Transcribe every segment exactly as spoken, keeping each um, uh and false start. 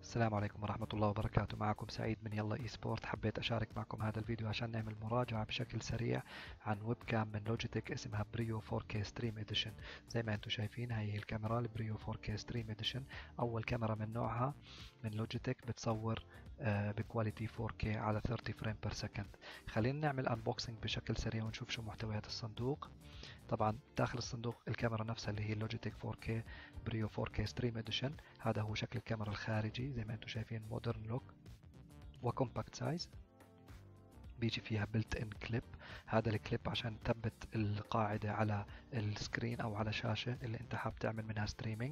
السلام عليكم ورحمة الله وبركاته. معكم سعيد من يلا اي سبورت. حبيت اشارك معكم هذا الفيديو عشان نعمل مراجعة بشكل سريع عن ويب كام من لوجيتك اسمها بريو فور كي ستريم اديشن. زي ما انتم شايفين هاي هي الكاميرا البريو فور كي ستريم اديشن، اول كاميرا من نوعها من لوجيتك بتصور آه، بكواليتي فور كي على ثلاثين فريم بير سكند. خلينا نعمل انبوكسنج بشكل سريع ونشوف شو محتويات الصندوق. طبعا داخل الصندوق الكاميرا نفسها اللي هي لوجيتك فور كي بريو فور كي ستريم اديشن. هذا هو شكل الكاميرا الخارجي زي ما انتم شايفين، مودرن لوك وكومباكت سايز. بيجي فيها بلت ان كليب، هذا الكليب عشان تثبت القاعدة على السكرين او على شاشة اللي انت حاب تعمل منها ستريمينج.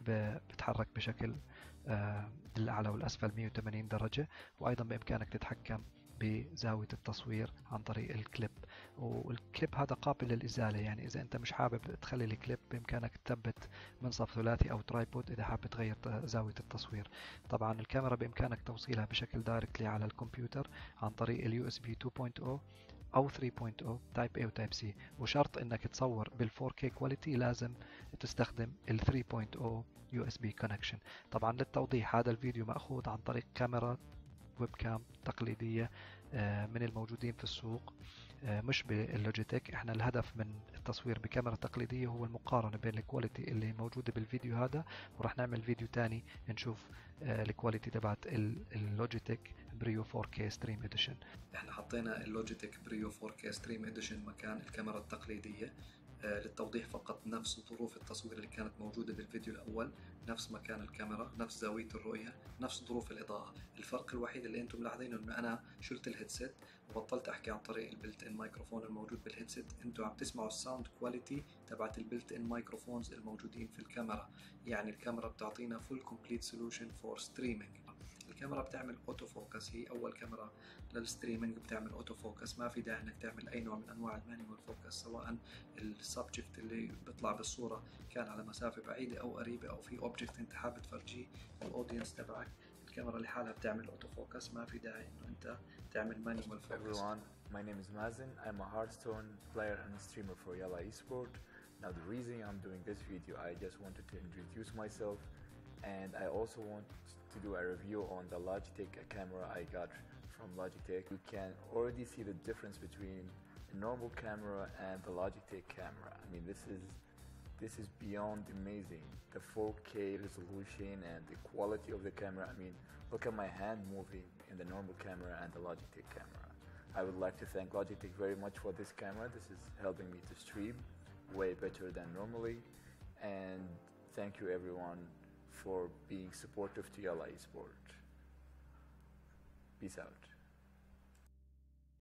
بتحرك بشكل آه، للأعلى والأسفل مية وثمانين درجة، وأيضا بإمكانك تتحكم بزاوية التصوير عن طريق الكليب. والكليب هذا قابل للإزالة، يعني إذا أنت مش حابب تخلي الكليب بإمكانك تثبت منصف ثلاثي أو ترايبود إذا حابب تغير زاوية التصوير. طبعا الكاميرا بإمكانك توصيلها بشكل دايركتلي على الكمبيوتر عن طريق اليو اس بي اثنين نقطة صفر او ثلاثة نقطة صفر تايب A وتايب C. وشرط انك تصور بال فور كي كواليتي لازم تستخدم ال ثلاثة نقطة صفر يو اس بي كونكشن. طبعا للتوضيح هذا الفيديو مأخوذ عن طريق كاميرا ويب كام تقليدية من الموجودين في السوق، مش باللوجيتك. احنا الهدف من التصوير بكاميرا تقليدية هو المقارنة بين الكواليتي اللي موجودة بالفيديو هذا، وراح نعمل فيديو تاني نشوف الكواليتي تبعت اللوجيتك بريو فور كي ستريم اديشن. احنا حطينا اللوجيتك بريو فور كي ستريم اديشن مكان الكاميرا التقليدية للتوضيح فقط. نفس ظروف التصوير اللي كانت موجودة بالفيديو الأول، نفس مكان الكاميرا، نفس زاوية الرؤية، نفس ظروف الإضاءة. الفرق الوحيد اللي أنتم ملاحظينه إنه أنا شلت الهيدسيت وبطلت أحكي عن طريق البلت إن مايكروفون الموجود بالهيدسيت. أنتم عم تسمعوا الساوند كواليتي تبعت البلت إن مايكروفونز الموجودين في الكاميرا. يعني الكاميرا بتعطينا فول كومبليت سولوشن فور ستريمينج. الكاميرا بتعمل اوتو فوكس، هي اول كاميرا للستريمينج بتعمل اوتو فوكس. ما في داعي انك تعمل اي نوع من انواع المانيوال فوكس، سواء السبجكت اللي بيطلع بالصوره كان على مسافه بعيده او قريبه، او في اوبجكت انت حابب تفرجيه الاودينس تبعك. الكاميرا لحالها بتعمل اوتو فوكس، ما في داعي انه انت تعمل مانيوال فوكس. Everyone, my name is Mazen. I'm a Hearthstone player and streamer for Yalla Esport. Now the reason I'm doing this video, I just wanted to introduce myself, and I also want to do a review on the Logitech camera I got from Logitech. You can already see the difference between a normal camera and the Logitech camera. I mean, this is this is beyond amazing. The four K resolution and the quality of the camera. I mean, look at my hand moving in the normal camera and the Logitech camera. I would like to thank Logitech very much for this camera. This is helping me to stream way better than normally. And thank you everyone for being supportive to Yalla Esport. Peace out.